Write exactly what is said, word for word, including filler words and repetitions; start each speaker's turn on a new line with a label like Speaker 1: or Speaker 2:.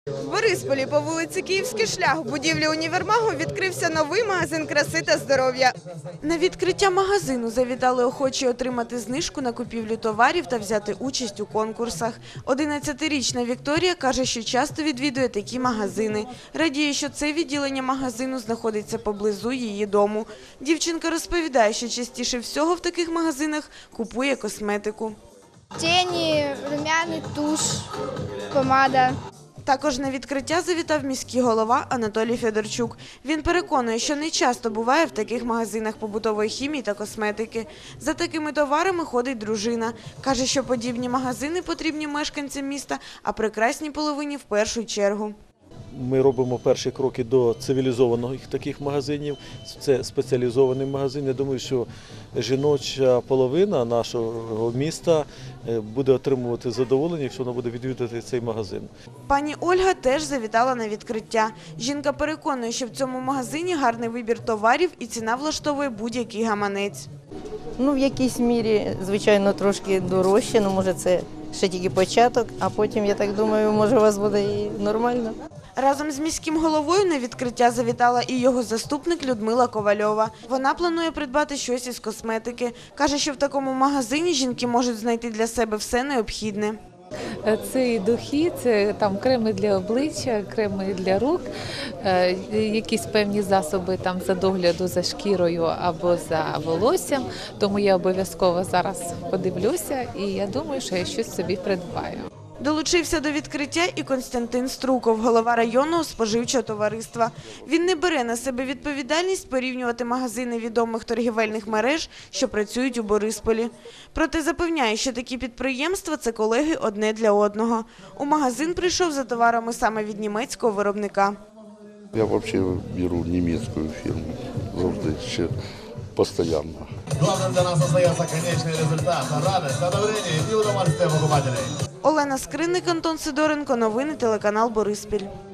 Speaker 1: В Борисполі по вулиці Київський шлях в будівлі універмагу відкрився новий магазин краси та здоров'я. На відкриття магазину завітали охочі отримати знижку на купівлю товарів та взяти участь у конкурсах. одинадцятирічна Вікторія каже, що часто відвідує такі магазини. Радіє, що це відділення магазину знаходиться поблизу її дому. Дівчинка розповідає, що частіше всього в таких магазинах купує косметику.
Speaker 2: Тіні, рум'яний туш, помада.
Speaker 1: Також на відкриття завітав міський голова Анатолій Федорчук. Він переконує, що не часто буває в таких магазинах побутової хімії та косметики. За такими товарами ходить дружина. Каже, що подібні магазини потрібні мешканцям міста, а прекрасній половині в першу чергу.
Speaker 3: Ми робимо перші кроки до цивілізованих таких магазинів. Це спеціалізовані магазини. Я думаю, що жіноча половина нашого міста буде отримувати задоволення, якщо вона буде відвідувати цей магазин.
Speaker 1: Пані Ольга теж завітала на відкриття. Жінка переконує, що в цьому магазині гарний вибір товарів і ціна влаштовує будь-який гаманець.
Speaker 4: Ну, в якійсь мірі, звичайно, трошки дорожче, але може це ще тільки початок, а потім, я так думаю, може у вас буде і нормально.
Speaker 1: Разом з міським головою на відкриття завітала і його заступник Людмила Ковальова. Вона планує придбати щось із косметики. Каже, що в такому магазині жінки можуть знайти для себе все необхідне.
Speaker 5: Це і духи, це там креми для обличчя, креми для рук, якісь певні засоби там за догляду за шкірою або за волоссям. Тому я обов'язково зараз подивлюся і я думаю, що я щось собі придбаю.
Speaker 1: Долучився до відкриття і Костянтин Струков, голова районного споживчого товариства. Він не бере на себе відповідальність порівнювати магазини відомих торгівельних мереж, що працюють у Борисполі. Проте запевняє, що такі підприємства – це колеги одне для одного. У магазин прийшов за товарами саме від німецького виробника.
Speaker 6: Я взагалі беру німецьку фірму, завжди, ще постійно.
Speaker 7: Главным для нас остается конечный результат, радость, одобрение и удовольствие покупателей.
Speaker 1: Олена Скринник, Антон Сидоренко. Новини телеканал Бориспіль.